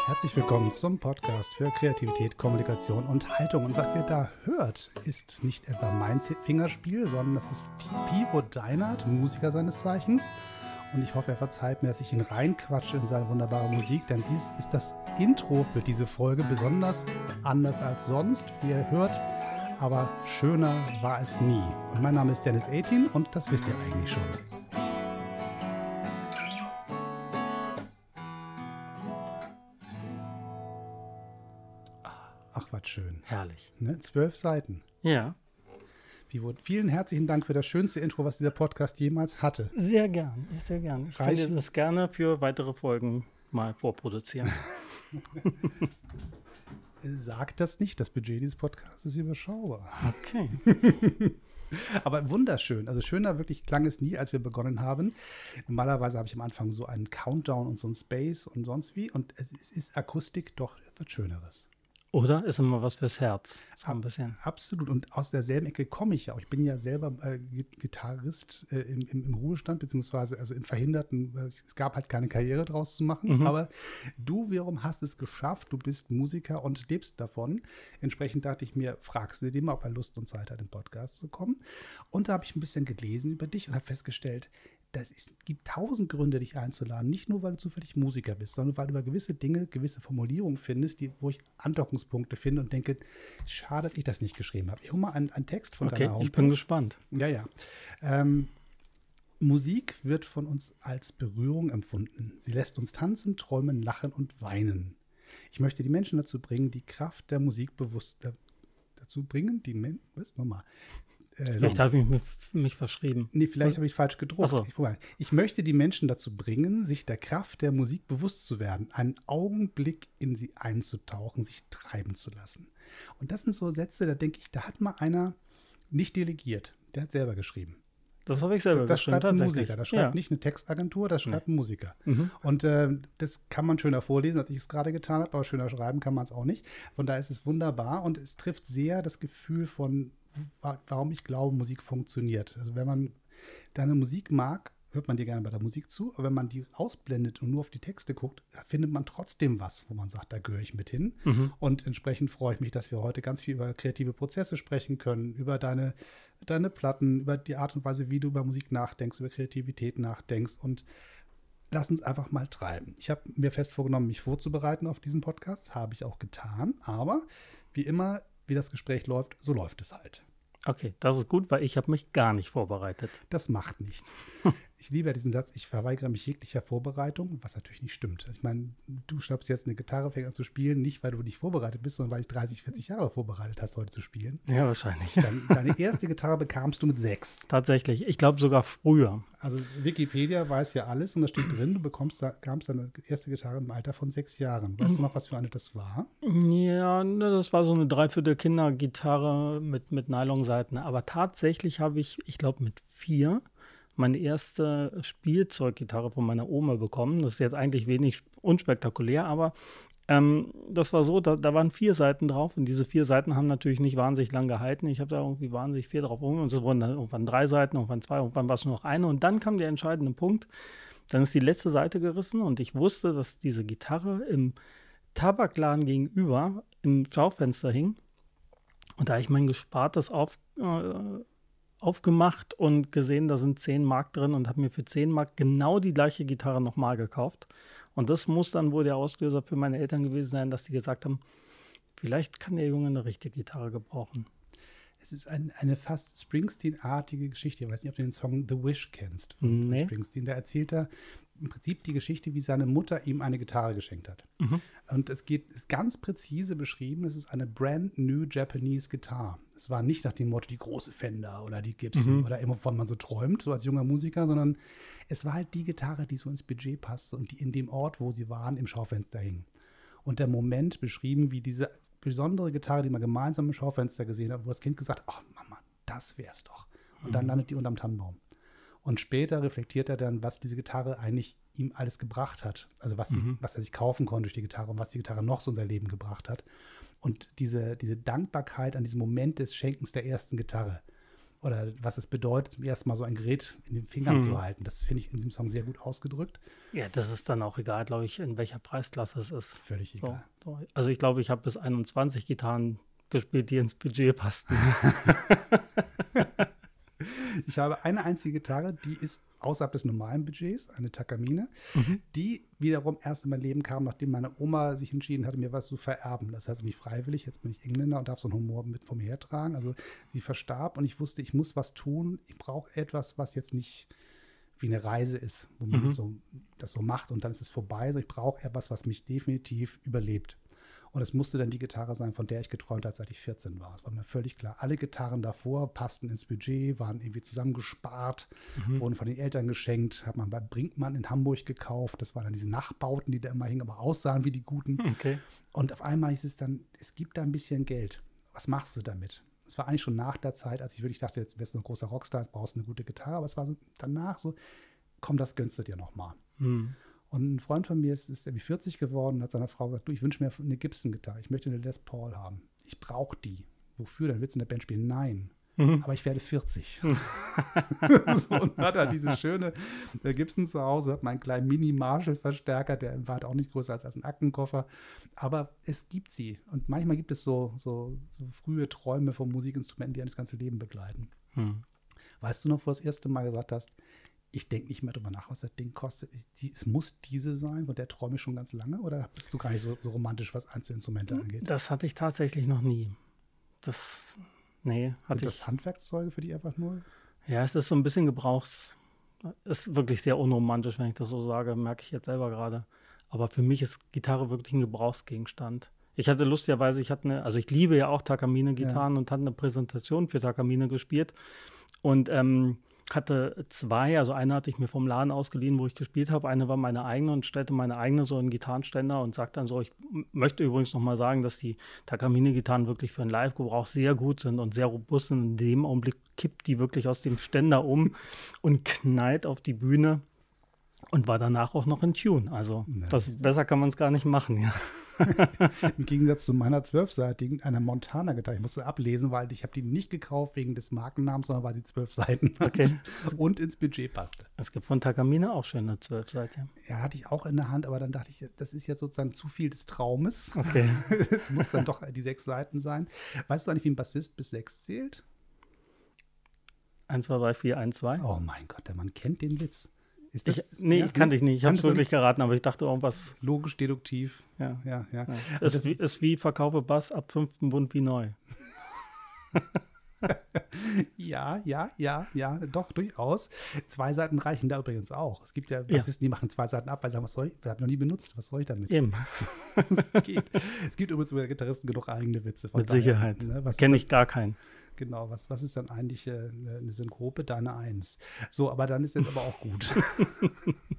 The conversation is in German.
Herzlich willkommen zum Podcast für Kreativität, Kommunikation und Haltung. Und was ihr da hört, ist nicht etwa mein Fingerspiel, sondern das ist Pivo Deinert, Musiker seines Zeichens. Und ich hoffe, er verzeiht mir, dass ich ihn reinquatsche in seine wunderbare Musik, denn dies ist das Intro für diese Folge, besonders anders als sonst, wie ihr hört. Aber schöner war es nie. Und mein Name ist Dennis 18 und das wisst ihr eigentlich schon. Ach, was schön. Herrlich. Ne? 12 Seiten. Ja. Vielen herzlichen Dank für das schönste Intro, was dieser Podcast jemals hatte. Sehr gern, sehr gern. Ich kann dir das gerne für weitere Folgen mal vorproduzieren. Sag das nicht, das Budget dieses Podcasts ist überschaubar. Okay. Aber wunderschön. Also schöner wirklich klang es nie, als wir begonnen haben. Normalerweise habe ich am Anfang so einen Countdown und so einen Space und sonst wie. Und es ist Akustik doch etwas Schöneres. Oder? Ist immer was fürs Herz. So ein bisschen. Absolut. Und aus derselben Ecke komme ich ja auch. Ich bin ja selber Gitarrist im Ruhestand, beziehungsweise also im Verhinderten. Es gab halt keine Karriere draus zu machen. Aber du wiederum hast es geschafft. Du bist Musiker und lebst davon. Entsprechend dachte ich mir, fragst du dir mal, ob er Lust und Zeit hat, im Podcast zu kommen. Und da habe ich ein bisschen gelesen über dich und habe festgestellt, gibt 1000 Gründe, dich einzuladen. Nicht nur, weil du zufällig Musiker bist, sondern weil du über gewisse Dinge, gewisse Formulierungen findest, wo ich Andockungspunkte finde und denke, schade, dass ich das nicht geschrieben habe. Ich hole mal einen Text von deiner Homepage. Ich bin gespannt. Ja. Musik wird von uns als Berührung empfunden. Sie lässt uns tanzen, träumen, lachen und weinen. Ich möchte die Menschen dazu bringen, die Kraft der Musik dazu bringen, Vielleicht habe ich mich verschrieben. Nee, vielleicht habe ich falsch gedruckt. So. Ich möchte die Menschen dazu bringen, sich der Kraft der Musik bewusst zu werden, einen Augenblick in sie einzutauchen, sich treiben zu lassen. Und das sind so Sätze, da denke ich, da hat mal einer nicht delegiert. Der hat selber geschrieben. Das habe ich selber geschrieben. Das schreibt ein Musiker. Das schreibt nicht eine Textagentur, das schreibt ein Musiker. Und das kann man schöner vorlesen, als ich es gerade getan habe, aber schöner schreiben kann man es auch nicht. Von daher ist es wunderbar und es trifft sehr das Gefühl von, warum ich glaube, Musik funktioniert. Also wenn man deine Musik mag, hört man dir gerne bei der Musik zu, aber wenn man die ausblendet und nur auf die Texte guckt, findet man trotzdem was, wo man sagt, da gehöre ich mit hin. Und entsprechend freue ich mich, dass wir heute ganz viel über kreative Prozesse sprechen können, über deine Platten, über die Art und Weise, wie du über Musik nachdenkst, über Kreativität nachdenkst und lass uns einfach mal treiben. Ich habe mir fest vorgenommen, mich vorzubereiten auf diesen Podcast, habe ich auch getan, aber wie immer, wie das Gespräch läuft, so läuft es halt. Okay, das ist gut, weil ich habe mich gar nicht vorbereitet. Das macht nichts. Ich liebe ja diesen Satz, ich verweigere mich jeglicher Vorbereitung, was natürlich nicht stimmt. Ich meine, du schnappst jetzt eine Gitarre, fängst an zu spielen, nicht weil du nicht vorbereitet bist, sondern weil ich 30, 40 Jahre vorbereitet hast, heute zu spielen. Ja, wahrscheinlich. Deine erste Gitarre bekamst du mit 6. Tatsächlich, ich glaube sogar früher. Also Wikipedia weiß ja alles und da steht drin, du kamst deine erste Gitarre im Alter von 6 Jahren. Weißt du noch, was für eine das war? Ja, das war so eine Dreiviertel-Kinder-Gitarre mit Nylonsaiten. Aber tatsächlich habe ich glaube mit 4 meine erste Spielzeuggitarre von meiner Oma bekommen. Das ist jetzt eigentlich wenig unspektakulär, aber das war so, da waren 4 Seiten drauf und diese 4 Seiten haben natürlich nicht wahnsinnig lang gehalten. Ich habe da irgendwie wahnsinnig viel drauf und es wurden dann irgendwann 3 Seiten, irgendwann 2, irgendwann war es nur noch eine und dann kam der entscheidende Punkt. Dann ist die letzte Seite gerissen und ich wusste, dass diese Gitarre im Tabakladen gegenüber im Schaufenster hing. Und da habe ich mein Gespartes aufgemacht und gesehen, da sind 10 Mark drin und habe mir für 10 Mark genau die gleiche Gitarre nochmal gekauft. Und das muss dann wohl der Auslöser für meine Eltern gewesen sein, dass sie gesagt haben, vielleicht kann der Junge eine richtige Gitarre gebrauchen. Es ist eine fast Springsteen-artige Geschichte. Ich weiß nicht, ob du den Song The Wish kennst von Springsteen. Da erzählt er im Prinzip die Geschichte, wie seine Mutter ihm eine Gitarre geschenkt hat. Und ist ganz präzise beschrieben, es ist eine brand new Japanese Guitar. Es war nicht nach dem Motto die große Fender oder die Gibson oder immer, wovon man so träumt, so als junger Musiker, sondern es war halt die Gitarre, die so ins Budget passte und die in dem Ort, wo sie waren, im Schaufenster hing. Und der Moment beschrieben, wie diese besondere Gitarre, die man gemeinsam im Schaufenster gesehen hat, wo das Kind gesagt hat, oh Mama, das wär's doch. Und dann landet die unterm Tannenbaum. Und später reflektiert er dann, was diese Gitarre eigentlich ihm alles gebracht hat. Also was er sich kaufen konnte durch die Gitarre und was die Gitarre noch so in sein Leben gebracht hat. Und diese Dankbarkeit an diesem Moment des Schenkens der ersten Gitarre. oder was es bedeutet, zum ersten Mal so ein Gerät in den Fingern zu halten. Das finde ich in diesem Song sehr gut ausgedrückt. Ja, das ist dann auch egal, glaube ich, in welcher Preisklasse es ist. Völlig egal. So. Also ich glaube, ich habe bis 21 Gitarren gespielt, die ins Budget passten. Ich habe eine einzige Gitarre, die ist außerhalb des normalen Budgets, eine Takamine, die wiederum erst in mein Leben kam, nachdem meine Oma sich entschieden hatte, mir was zu vererben. Das heißt nicht freiwillig, jetzt bin ich Engländer und darf so einen Humor mit vor mir hertragen. Also sie verstarb und ich wusste, ich muss was tun. Ich brauche etwas, was jetzt nicht wie eine Reise ist, wo man das so macht und dann ist es vorbei. Also ich brauche etwas, was mich definitiv überlebt. Und es musste dann die Gitarre sein, von der ich geträumt habe, seit ich 14 war. Es war mir völlig klar. Alle Gitarren davor passten ins Budget, waren irgendwie zusammengespart, wurden von den Eltern geschenkt, hat man bei Brinkmann in Hamburg gekauft. Das waren dann diese Nachbauten, die da immer hingen, aber aussahen wie die guten. Okay. Und auf einmal hieß es dann, es gibt da ein bisschen Geld. Was machst du damit? Es war eigentlich schon nach der Zeit, als ich wirklich dachte, jetzt wirst du ein großer Rockstar, jetzt brauchst du eine gute Gitarre. Aber es war so danach so, komm, das gönnst du dir nochmal. Und ein Freund von mir ist irgendwie 40 geworden und hat seiner Frau gesagt, du, ich wünsche mir eine Gibson-Gitarre, ich möchte eine Les Paul haben. Ich brauche die. Wofür? Dann willst du in der Band spielen? Nein. Aber ich werde 40. So, und hat er diese schöne Gibson zu Hause, hat meinen kleinen Mini-Marshall-Verstärker, der war halt auch nicht größer als ein Aktenkoffer. Aber es gibt sie. Und manchmal gibt es so frühe Träume von Musikinstrumenten, die einen das ganze Leben begleiten. Weißt du noch, wo du das erste Mal gesagt hast, ich denke nicht mehr drüber nach, was das Ding kostet. Es muss diese sein, von der träume ich schon ganz lange? Oder bist du gar nicht so romantisch, was Einzelinstrumente angeht? Das hatte ich tatsächlich noch nie. Sind das Handwerkszeuge für die einfach nur? Ja, es ist so ein bisschen ist wirklich sehr unromantisch, wenn ich das so sage, merke ich jetzt selber gerade. Aber für mich ist Gitarre wirklich ein Gebrauchsgegenstand. Ich hatte lustigerweise, ich liebe ja auch Takamine-Gitarren und hatte eine Präsentation für Takamine gespielt und hatte zwei, also eine hatte ich mir vom Laden ausgeliehen, wo ich gespielt habe, eine war meine eigene und stellte meine eigene so in den Gitarrenständer und sagte dann so, ich möchte übrigens nochmal sagen, dass die Takamine-Gitarren wirklich für einen Live-Gebrauch sehr gut sind und sehr robust sind. In dem Augenblick kippt die wirklich aus dem Ständer um und knallt auf die Bühne und war danach auch noch in Tune. Also besser kann man es gar nicht machen, ja. Im Gegensatz zu meiner 12-seitigen, einer Montana-Gitarre. Ich musste ablesen, weil ich habe die nicht gekauft wegen des Markennamens, sondern weil sie 12 Seiten hat und ins Budget passte. Es gibt von Takamine auch schöne 12-Seite. Ja, hatte ich auch in der Hand, aber dann dachte ich, das ist jetzt sozusagen zu viel des Traumes. Okay. Es muss dann doch die 6 Seiten sein. Weißt du eigentlich, wie ein Bassist bis 6 zählt? 1, 2, 3, 4, 1, 2. Oh mein Gott, der Mann kennt den Witz. Ich kannte ich nicht. Ich habe es wirklich geraten, aber ich dachte irgendwas. Logisch, deduktiv. Ja. Also ist wie verkaufe Bass ab 5. Bund wie neu. Ja, doch, durchaus. 2 Seiten reichen da übrigens auch. Es gibt ja Bassisten, die machen 2 Seiten ab, weil sie sagen, das habe ich noch nie benutzt, was soll ich damit? Eben. Es gibt übrigens über Gitarristen genug eigene Witze. Mit Sicherheit. Kenne ich gar keinen. Genau, was ist dann eigentlich eine Synkope? Deine 1. So, aber dann ist jetzt aber auch gut.